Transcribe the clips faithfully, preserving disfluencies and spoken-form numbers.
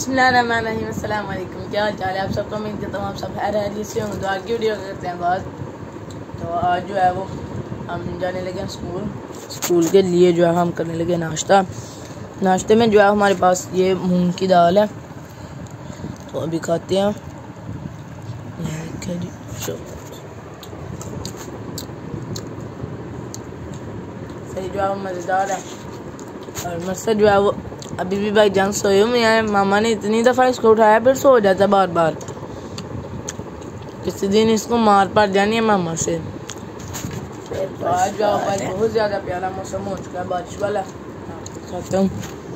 बिस्मिल्लाहिर्रहमानिर्रहीम, अस्सलाम वालेकुम। क्या हाल चाल है आप सबका? उम्मीद करता हूँ आप सब खैरियत से होंगे। तो आज की वीडियो करते हैं बात। तो आज जो है वो हम जाने लगे स्कूल स्कूल के लिए जो है हम करने लगे नाश्ता। नाश्ते में जो है हमारे पास ये मूंग की दाल है, तो अभी खाते हैं। सही जो है मज़ेदार है और मस्त जो है वो अभी भी भाई जान सोए हुए हैं। मामा ने इतनी दफ़ा इसको उठाया फिर सो जाता बार बार। किसी दिन इसको मार पड़ जानी है मामा से। तो आज जो भाई बहुत ज़्यादा प्यारा मौसम हो चुका है, बारिश वाला। खाते हूँ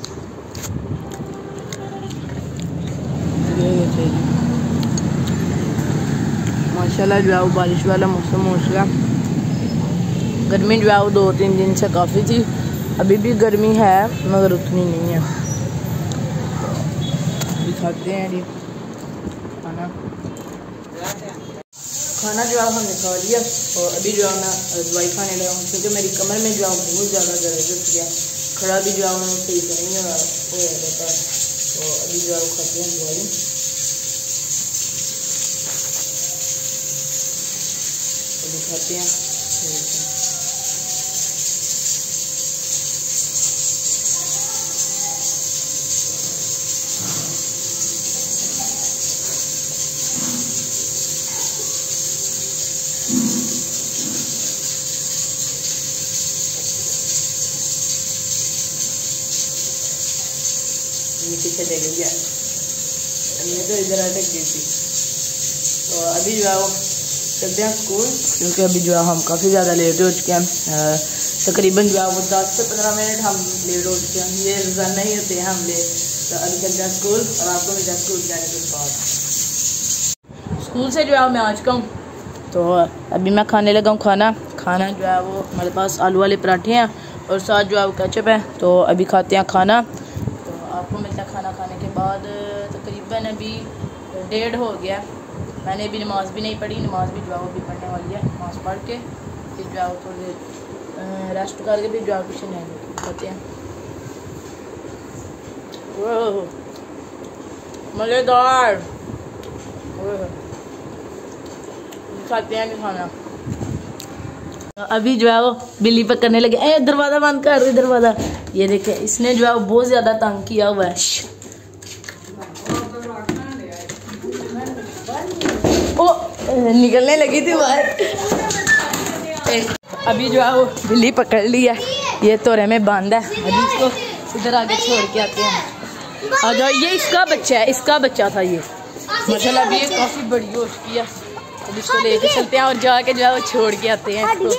माशाल्लाह जो है वो बारिश वाला मौसम हो चुका। गर्मी जो है वो दो तीन दिन से काफ़ी थी, अभी भी गर्मी है मगर उतनी नहीं है। अभी खाते हैं जी खाना खाना जो है हमने खा लिया और अभी जो है मैं दवाई खाने लगा हूँ क्योंकि मेरी कमर में जो है बहुत ज़्यादा दर्द उठ गया। खड़ा भी जो है सही से नहीं हो जाता। तो अभी जो है खाते हैं दवाई। अभी खाते हैं पीछे देख लिया, हमने तो इधर अटक गई थी। तो अभी जो है वो चलते हैं स्कूल क्योंकि अभी जो है हम काफ़ी ज़्यादा लेट हो चुके हैं। तकरीबन जो है वो दस से पंद्रह मिनट हम लेट हो चुके हैं। ये रोज़ाना नहीं होते हैं हम लेट। तो अभी चलते हैं स्कूल और आपको मिलता है स्कूल जाने के बाद। स्कूल से जो है मैं आ चुका हूँ। तो अभी मैं खाने लगा हूँ खाना खाना जो है वो हमारे पास आलू वाले पराठे हैं और साथ जो है वो केचप है। तो अभी खाते हैं खाना। आपको मिलता है खाना खाने के बाद। तकरीबन अभी डेढ़ हो गया। मैंने अभी नमाज़ भी नहीं पढ़ी, नमाज़ भी जो है वो भी पढ़ने वाली है। नमाज़ पढ़ के फिर जो है वो थोड़ी देर रेस्ट करके फिर जो है ट्यूशन नहीं खाते हैं। मज़ेदार खाते हैं खाना। अभी जो है वो बिल्ली पकड़ने लगे। ए दरवाज़ा बंद कर दे दरवाज़ा। ये देखे इसने जो है वो बहुत ज़्यादा तंग किया हुआ है। ओ निकलने लगी थी बाहर। अभी जो है वो बिल्ली पकड़ ली है, ये तोरे में बंद है। अभी इसको इधर आगे छोड़ के आते हैं। आ जाओ, ये इसका बच्चा है, इसका बच्चा था ये। माशाल्लाह अभी ये काफ़ी बड़ी हो चुकी है। अब इसको लेके चलते हैं और जाके जो है वो छोड़ के आते हैं इसको।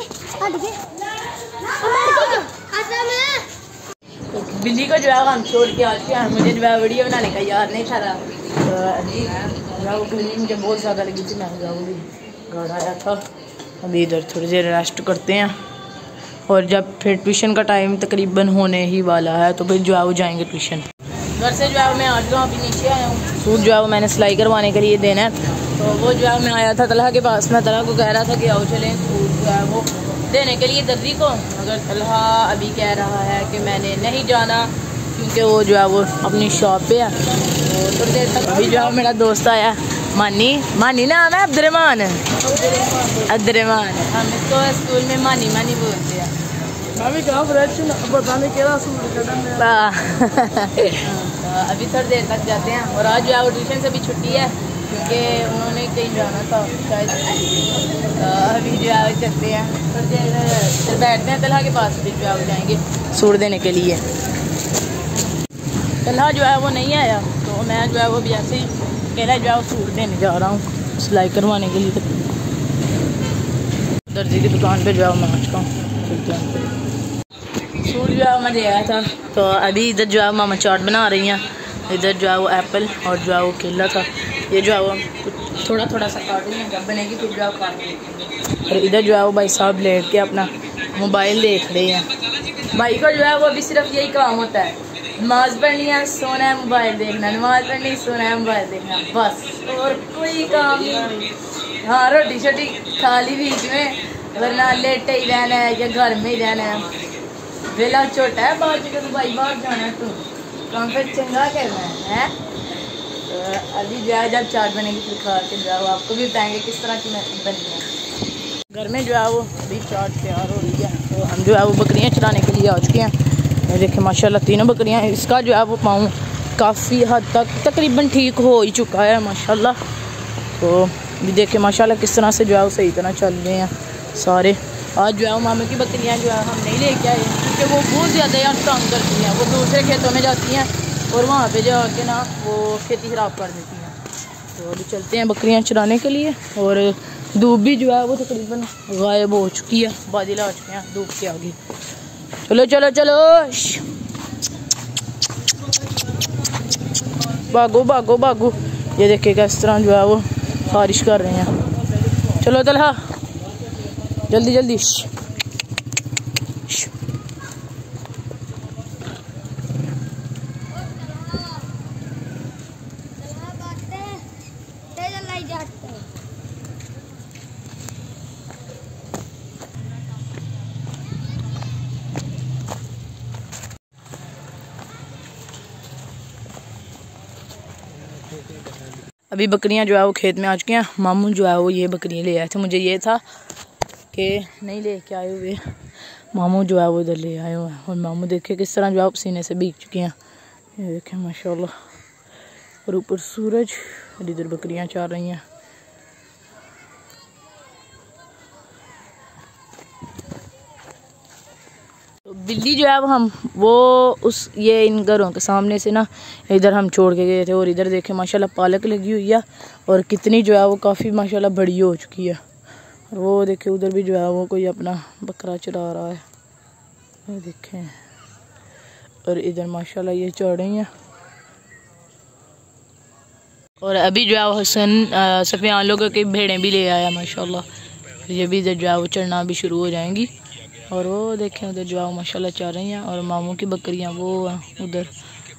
तो बिल्ली को जो है हम छोड़ के आ चुके हैं। मुझे जो है वीडियो बनाने का याद नहीं था। तो गर्मी मुझे बहुत ज़्यादा लगी थी, मैं जाऊँगी घर आया था। अभी इधर थोड़ी देर रेस्ट करते हैं और जब फिर ट्यूशन का टाइम तकरीबन होने ही वाला है तो फिर जो है वो जाएंगे ट्यूशन। घर से जो है मैं आ जाऊँ, अभी नीचे आया हूँ। सूट जो है वो मैंने सिलाई करवाने के लिए देना है। तो वो जो है मैं आया था तलहा के पास। मैं तलहा को कह रहा था कि आओ चलें सूट जो है वो देने के लिए दर्जी को, मगर तलहा अभी कह रहा है कि मैंने नहीं जाना क्योंकि वो जो है वो अपनी शॉप पे है। तो थोड़ी देर तक अभी जो है मेरा दोस्त आया मानी मानी नाम है अब्दुर्रहमान अब्दुर्रहमान हम इसको स्कूल में मानी मानी बोलते हैं। अभी थोड़ी देर तक जाते हैं और आज जो है वो ट्यूशन से भी छुट्टी है क्योंकि उन्होंने कहीं जाना था शायद। तो अभी जो है चलते हैं थोड़ी देर फिर बैठते हैं तलहा के पास, फिर जो है जाएंगे सूट देने के लिए। तलहा जो है वो नहीं आया तो मैं जो है वो भी ऐसे ही अकेला जो है वो सूट देने जा रहा हूँ सिलाई करवाने के लिए। दर्जी की दुकान पे जो है मैं आ चुका हूँ। सूट जो है मैं ले आया था। तो अभी इधर जो है मामा चाट बना रही हैं। इधर जो है वो एप्पल और जो है वो केला था। ये जो है वो कुछ थोड़ा थोड़ा सा काट लेंगे, जब बनेगी फिर जो है काट लेंगे। और इधर जो है वो भाई साहब लेट के अपना मोबाइल देख रहे हैं। भाई को जो है वो अभी सिर्फ यही काम होता है, नमाज़ पढ़नी है, सोना है, मोबाइल देखना, नमाज़ पढ़नी, सोना है, मोबाइल देखना, बस और कोई काम नहीं। हाँ रोटी शोटी खा ली बीच में, वरना लेटे ही रहना है या घर में ही रहना है। वेला छोटा है, बाहर जगह तो भाई बाहर जाना है। तो कॉन्फेट चंगा करना है। तो अभी जो है जब चाट बनेगी फिर खा के जो है वो आपको भी बताएंगे किस तरह की बनी है। घर में जो है वो अभी चाट तैयार हो रही है। तो हम जो है वो बकरियाँ चलाने के लिए आ चुके हैं। ये देखिए माशाल्लाह तीनों बकरियाँ। इसका जो है वो पाँव काफ़ी हद तक तकरीबन ठीक हो ही चुका है माशाल्लाह। तो भी देखिए माशाल्लाह किस तरह से जो है वो सही तरह चल रहे हैं सारे। आज जो है वो मामे की बकरियाँ जो है हम नहीं लेके आए क्योंकि वो बहुत ज़्यादा यार तंग करती हैं। वो दूसरे खेतों में जाती हैं और वहाँ पे जाके ना वो खेती ख़राब कर देती हैं। तो अभी चलते हैं बकरियाँ चराने के लिए। और धूप भी जो है वो तकरीबन गायब हो चुकी है, बादल आ चुके हैं धूप के आगे। चलो चलो चलो भागो भागो भागो। ये देखिए किस तरह जो है वो बारिश कर रहे हैं। चलो तलहा जल्दी जल्दी। अभी बकरियां जो है वो खेत में आ चुकी हैं। मामू जो है वो ये बकरियां ले आए थे। मुझे ये था कि नहीं ले के आए हुए, मामू जो है वो इधर ले आए हुए हैं। और मामू देखे किस तरह जो है पसीने से भीग चुकी हैं। ये देखें माशाल्लाह। और ऊपर सूरज, इधर बकरियां चल रही हैं। तो बिल्ली जो है वो हम वो उस ये इन घरों के सामने से ना इधर हम छोड़ के गए थे। और इधर देखे माशाल्लाह पालक लगी हुई है और कितनी जो है वो काफ़ी माशाल्लाह बड़ी हो चुकी है। और वो देखे उधर भी जो है वो कोई अपना बकरा चरा रहा है, ये देखें। और इधर माशाल्लाह ये चढ़ रही हैं। और अभी जो है वो हसन सफियान लोगों की भेड़ें भी ले आया माशाल्लाह। ये भी इधर जो है वो चढ़ना भी शुरू हो जाएंगी। और वो देखें उधर जो है माशाल्लाह चल रही हैं। और मामू की बकरियां वो उधर।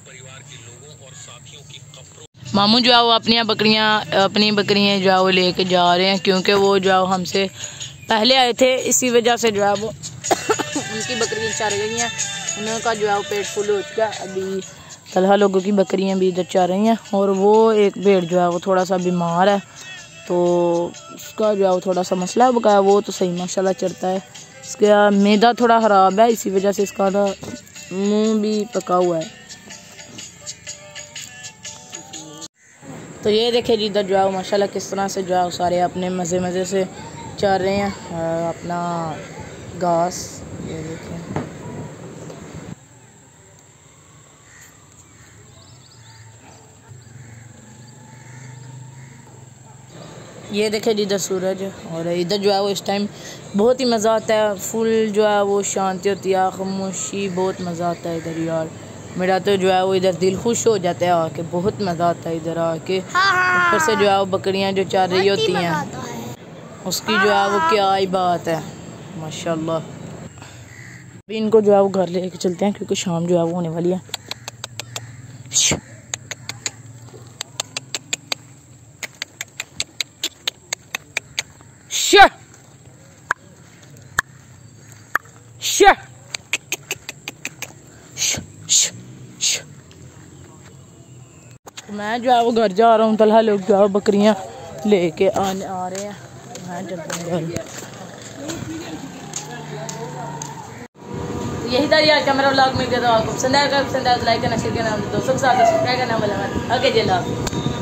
मामू जो है वो अपनी बकरियां अपनी बकरियां जो है वो लेके जा रहे हैं क्योंकि वो जो है हमसे पहले आए थे, इसी वजह से जो है वो उनकी बकरियां चर गई हैं। उनका जो है वो पेट फुल हो चुका है। अभी तलहा लोगों की बकरियां भी इधर चल रही हैं। और वो एक भेड़ जो है वो थोड़ा सा बीमार है, तो उसका जो है वो थोड़ा सा मसला है। बकाया वो तो सही माशाल्लाह चलता है। इसका मैदा थोड़ा ख़राब है, इसी वजह से इसका ना मुंह भी पका हुआ है। तो ये देखिए जी इधर जो है माशाल्लाह किस तरह से जो है सारे अपने मज़े मज़े से चल रहे हैं अपना घास। ये देखें ये देखे जी इधर सूरज। और इधर जो है वो इस टाइम बहुत ही मज़ा आता है। फुल जो है वो शांति होती है, खामोशी, बहुत मज़ा आता है इधर यार। मेरा तो जो है वो इधर दिल खुश हो जाता है आके, बहुत मज़ा आता है इधर आके। ऊपर से जो है वो बकरियां जो चल रही होती हैं उसकी जो है वो क्या ही बात है माशाल्लाह। अभी इनको जो है वो घर लेके चलते हैं क्योंकि शाम जो है वो होने वाली है। Sure. Sure. मैं जो है वो घर जा रहा हूँ। तलहा लोग जो है बकरियाँ लेके आने आ रहे हैं। मैं चलता हूँ घर। यही था यार कैमरा व्लॉग में। आपको पसंद आएगा, पसंद आया तो लाइक करना, शेयर करना, दोस्तों के साथ सब्सक्राइब करना। ओके जी।